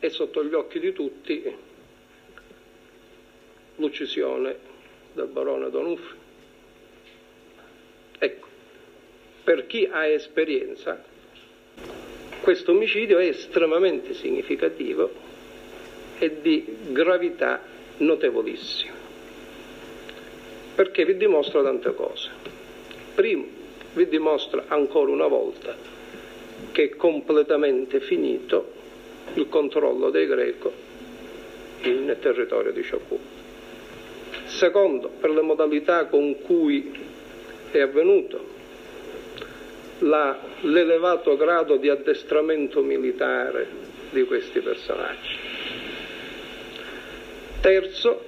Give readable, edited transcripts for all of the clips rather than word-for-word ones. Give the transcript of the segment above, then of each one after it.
è sotto gli occhi di tutti l'uccisione del barone D'Onofrio. Ecco, per chi ha esperienza, questo omicidio è estremamente significativo e di gravità notevolissima, perché vi dimostra tante cose. Primo, vi dimostra ancora una volta che è completamente finito il controllo dei Greco nel territorio di Ciacullo. Secondo, per le modalità con cui è avvenuto, l'elevato grado di addestramento militare di questi personaggi. Terzo,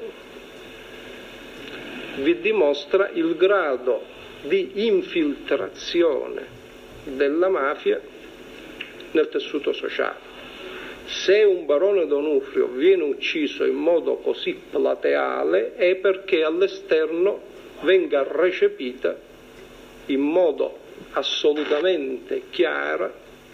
vi dimostra il grado di infiltrazione della mafia nel tessuto sociale. Se un barone D'Onofrio viene ucciso in modo così plateale è perché all'esterno venga recepita in modo assolutamente chiara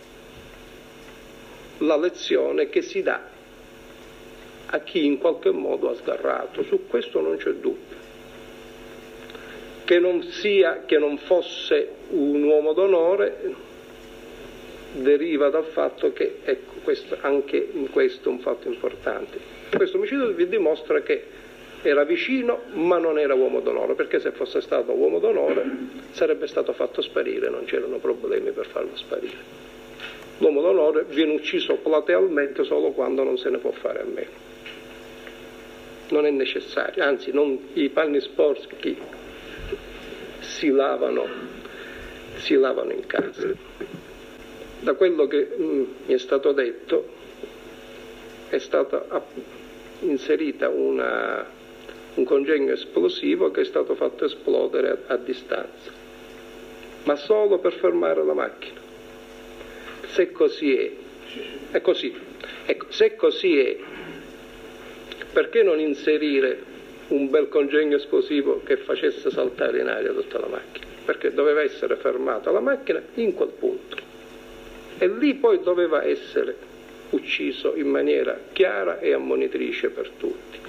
la lezione che si dà a chi in qualche modo ha sgarrato. Su questo non c'è dubbio. Che non fosse un uomo d'onore deriva dal fatto che, ecco, anche in questo è un fatto importante. Questo omicidio vi dimostra che era vicino ma non era uomo d'onore, perché se fosse stato uomo d'onore sarebbe stato fatto sparire, non c'erano problemi per farlo sparire. L'uomo d'onore viene ucciso platealmente solo quando non se ne può fare a meno. Non è necessario, anzi i panni sporchi si lavano in casa. Da quello che mi è stato detto è stata inserita un congegno esplosivo che è stato fatto esplodere a distanza, ma solo per fermare la macchina. Se così è così. Ecco, se così è, perché non inserire un bel congegno esplosivo che facesse saltare in aria tutta la macchina? Perché doveva essere fermata la macchina in quel punto e lì poi doveva essere ucciso in maniera chiara e ammonitrice per tutti.